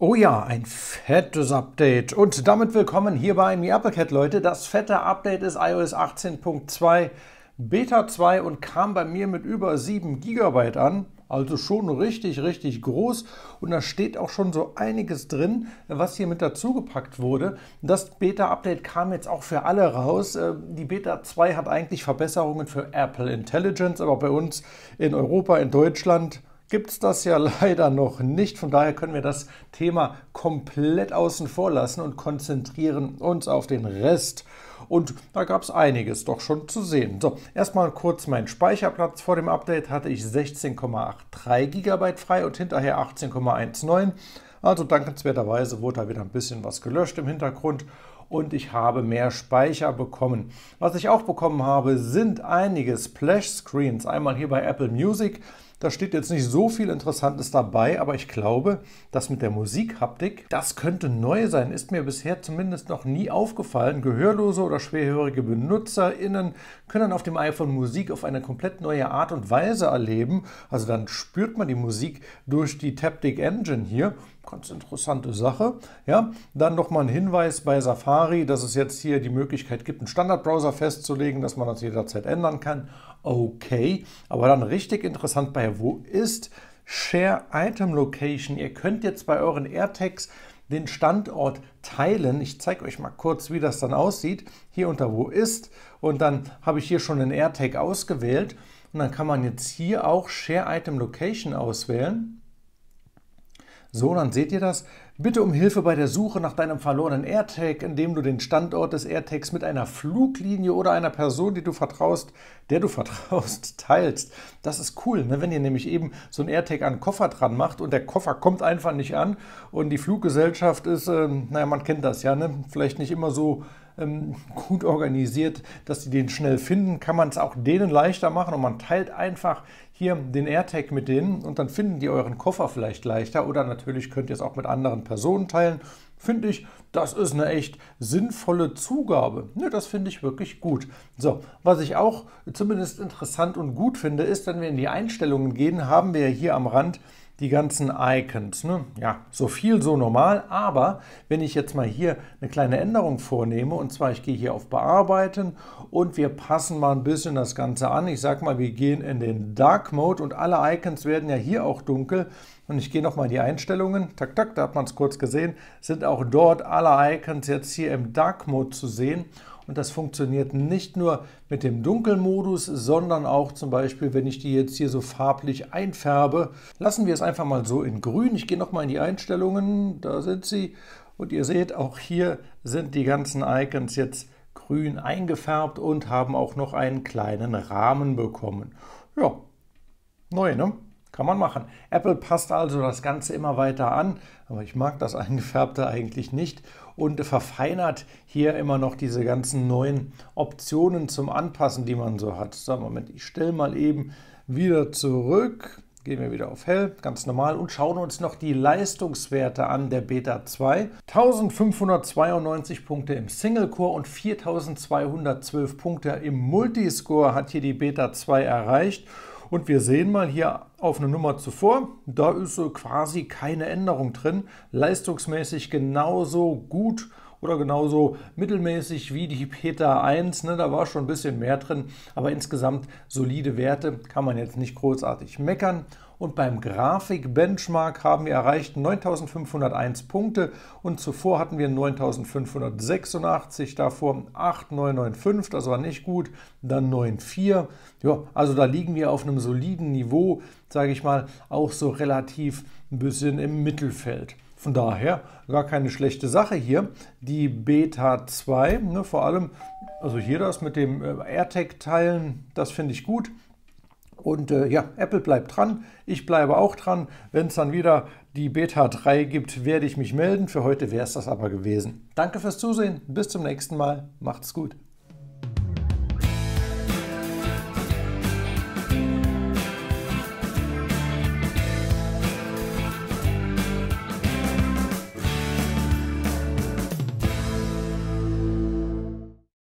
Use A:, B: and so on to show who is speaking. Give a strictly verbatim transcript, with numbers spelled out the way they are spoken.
A: Oh ja, ein fettes Update. Und damit willkommen hier bei MeAppleCat, Leute. Das fette Update ist i O S achtzehn Punkt zwei Beta zwei und kam bei mir mit über sieben Gigabyte an. Also schon richtig, richtig groß. Und da steht auch schon so einiges drin, was hier mit dazugepackt wurde. Das Beta-Update kam jetzt auch für alle raus. Die Beta zwei hat eigentlich Verbesserungen für Apple Intelligence, aber bei uns in Europa, in Deutschland, gibt es das ja leider noch nicht. Von daher können wir das Thema komplett außen vor lassen und konzentrieren uns auf den Rest. Und da gab es einiges doch schon zu sehen. So, erstmal kurz mein Speicherplatz. Vor dem Update hatte ich sechzehn Komma dreiundachtzig Gigabyte frei und hinterher achtzehn Komma neunzehn. Also dankenswerterweise wurde da wieder ein bisschen was gelöscht im Hintergrund. Und ich habe mehr Speicher bekommen. Was ich auch bekommen habe, sind einige Splash-Screens. Einmal hier bei Apple Music. Da steht jetzt nicht so viel Interessantes dabei, aber ich glaube, das mit der Musikhaptik, das könnte neu sein. Ist mir bisher zumindest noch nie aufgefallen. Gehörlose oder schwerhörige BenutzerInnen können auf dem iPhone Musik auf eine komplett neue Art und Weise erleben. Also dann spürt man die Musik durch die Taptic Engine hier. Ganz interessante Sache. Ja, dann nochmal ein Hinweis bei Safari, dass es jetzt hier die Möglichkeit gibt, einen Standardbrowser festzulegen, dass man das jederzeit ändern kann. Okay, aber dann richtig interessant bei Wo ist Share Item Location. Ihr könnt jetzt bei euren AirTags den Standort teilen. Ich zeige euch mal kurz, wie das dann aussieht. Hier unter Wo ist und dann habe ich hier schon einen AirTag ausgewählt und dann kann man jetzt hier auch Share Item Location auswählen. So, dann seht ihr das. Bitte um Hilfe bei der Suche nach deinem verlorenen AirTag, indem du den Standort des AirTags mit einer Fluglinie oder einer Person, die du vertraust, der du vertraust, teilst. Das ist cool, ne? Wenn ihr nämlich eben so ein AirTag an den Koffer dran macht und der Koffer kommt einfach nicht an und die Fluggesellschaft ist, äh, naja, man kennt das ja, ne? Vielleicht nicht immer so ähm, gut organisiert, dass die den schnell finden, kann man es auch denen leichter machen und man teilt einfach hier den AirTag mit denen und dann finden die euren Koffer vielleicht leichter oder natürlich könnt ihr es auch mit anderen Personen teilen. Finde ich, das ist eine echt sinnvolle Zugabe. Ne, das finde ich wirklich gut. So, was ich auch zumindest interessant und gut finde, ist, wenn wir in die Einstellungen gehen, haben wir hier am Rand die ganzen Icons. Ne? Ja, so viel, so normal, aber wenn ich jetzt mal hier eine kleine Änderung vornehme, und zwar ich gehe hier auf Bearbeiten und wir passen mal ein bisschen das Ganze an. Ich sage mal, wir gehen in den Dark Mode und alle Icons werden ja hier auch dunkel. Und ich gehe nochmal in die Einstellungen, tak, tak, da hat man es kurz gesehen, sind auch dort alle Icons jetzt hier im Dark Mode zu sehen. Und das funktioniert nicht nur mit dem Dunkelmodus, sondern auch zum Beispiel, wenn ich die jetzt hier so farblich einfärbe. Lassen wir es einfach mal so in grün. Ich gehe nochmal in die Einstellungen, da sind sie. Und ihr seht, auch hier sind die ganzen Icons jetzt grün eingefärbt und haben auch noch einen kleinen Rahmen bekommen. Ja, neu, ne? Kann man machen. Apple passt also das Ganze immer weiter an, aber ich mag das Eingefärbte eigentlich nicht und verfeinert hier immer noch diese ganzen neuen Optionen zum Anpassen, die man so hat. So, Moment, ich stelle mal eben wieder zurück, gehen wir wieder auf Hell, ganz normal und schauen uns noch die Leistungswerte an der Beta zwei. eintausendfünfhundertzweiundneunzig Punkte im Single-Core und viertausendzweihundertzwölf Punkte im Multiscore hat hier die Beta zwei erreicht. Und wir sehen mal hier auf eine Nummer zuvor, da ist so quasi keine Änderung drin. Leistungsmäßig genauso gut oder genauso mittelmäßig wie die Beta eins. Ne, da war schon ein bisschen mehr drin, aber insgesamt solide Werte, kann man jetzt nicht großartig meckern. Und beim Grafik-Benchmark haben wir erreicht neuntausendfünfhunderteins Punkte und zuvor hatten wir neuntausendfünfhundertsechsundachtzig, davor achttausendneunhundertfünfundneunzig, das war nicht gut, dann neun Komma vier. Ja, also da liegen wir auf einem soliden Niveau, sage ich mal, auch so relativ ein bisschen im Mittelfeld. Von daher gar keine schlechte Sache hier. Die Beta zwei, ne, vor allem, also hier das mit dem AirTag-Teilen, das finde ich gut. Und äh, ja, Apple bleibt dran, ich bleibe auch dran. Wenn es dann wieder die Beta drei gibt, werde ich mich melden. Für heute wäre es das aber gewesen. Danke fürs Zusehen, bis zum nächsten Mal, macht's gut.